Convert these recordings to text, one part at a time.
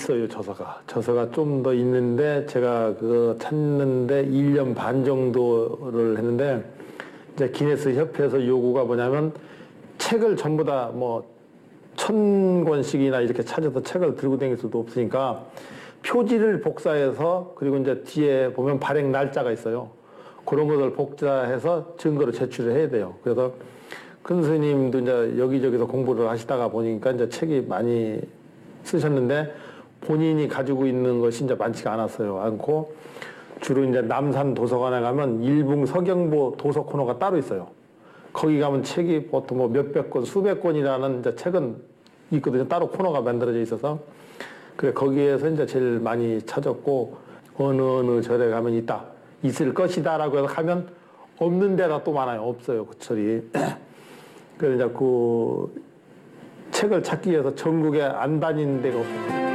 있어요, 저서가. 저서가 좀 더 있는데, 제가 그거 찾는데 1년 반 정도를 했는데, 이제 기네스 협회에서 요구가 뭐냐면, 책을 전부 다 뭐, 1000권씩이나 이렇게 찾아서 책을 들고 다닐 수도 없으니까, 표지를 복사해서, 그리고 이제 뒤에 보면 발행 날짜가 있어요. 그런 것을 복사해서 증거로 제출을 해야 돼요. 그래서 큰 스님도 이제 여기저기서 공부를 하시다가 보니까 이제 책이 많이 쓰셨는데 본인이 가지고 있는 것이 이제 많지가 않고 주로 이제 남산 도서관에 가면 일봉 서경보 도서 코너가 따로 있어요. 거기 가면 책이 보통 뭐 몇백 권, 수백 권이라는 이제 책은 있거든요. 따로 코너가 만들어져 있어서. 그래, 거기에서 이제 제일 많이 찾았고, 어느 절에 가면 있을 것이다라고 해서 가면 없는 데가 또 많아요. 없어요, 그 절이. 그래서 이제 그 책을 찾기 위해서 전국에 안 다니는 데가 없어요.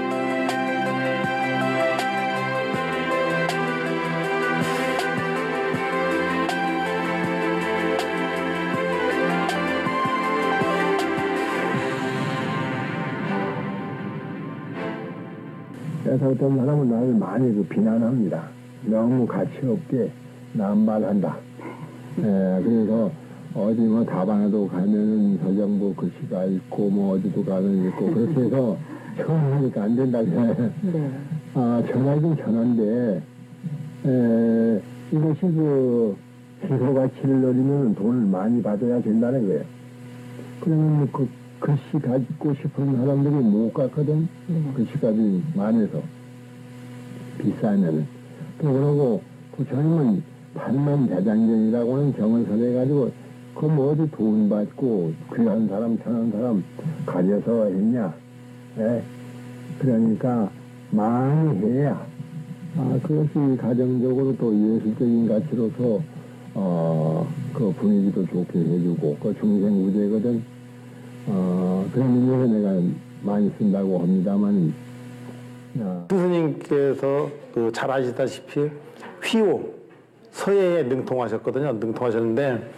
그래서 어떤 사람은 나를 많이 비난합니다. 너무 가치 없게 남발한다. 그래서 어디 뭐 다방에도 가면은 서정부 글씨가 있고 뭐 어디도 가면 있고 그렇게 해서 전화하니까 안 된다 그래. 네. 전화긴 전화인데 이것이 그 시소 가치를 노리면 돈을 많이 받아야 된다는 거예요. 그러면 그 글씨 갖고 싶은 사람들이 못 갖거든. 글씨값이 많아서 비싸면은. 또 그러고 부처님은 팔만대장경이라고는 경을 설해가지고 그 뭐 어디 돈 받고 귀한 사람 천한 사람 가려서 했냐. 그러니까 많이 해야 그것이 가정적으로 또 예술적인 가치로서 그 분위기도 좋게 해주고 그 중생우제거든. 그런 의미에서 내가 많이 쓴다고 합니다만. 스님께서 잘 아시다시피 휘호, 서예에 능통하셨거든요. 능통하셨는데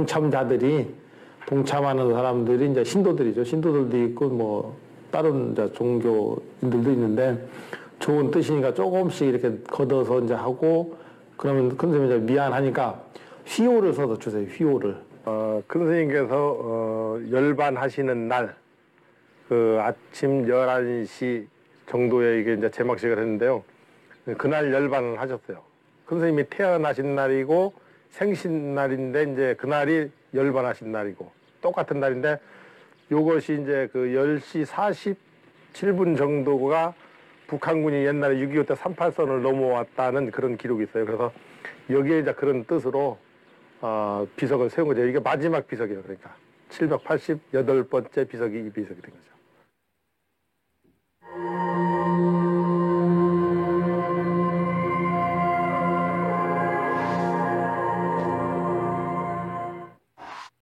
동참하는 사람들이 이제 신도들이죠. 신도들도 있고 뭐 다른 이제 종교인들도 있는데 좋은 뜻이니까 조금씩 이렇게 걷어서 이제 하고 그러면 큰 스님이 이제 미안하니까 휘호를 써서 주세요. 휘호를. 큰 스님께서 열반하시는 날 그 아침 11시 정도에 이게 이제 제막식을 했는데요. 그날 열반을 하셨어요. 큰 스님이 태어나신 날이고 생신날인데 이제 그날이 열반하신 날이고 똑같은 날인데 요것이 이제 그 10시 47분 정도가 북한군이 옛날에 6.25 때 38선을 넘어왔다는 그런 기록이 있어요. 그래서 여기에 이제 그런 뜻으로 비석을 세운 거죠. 이게 마지막 비석이에요. 그러니까 788번째 비석이 이 비석이 된 거죠.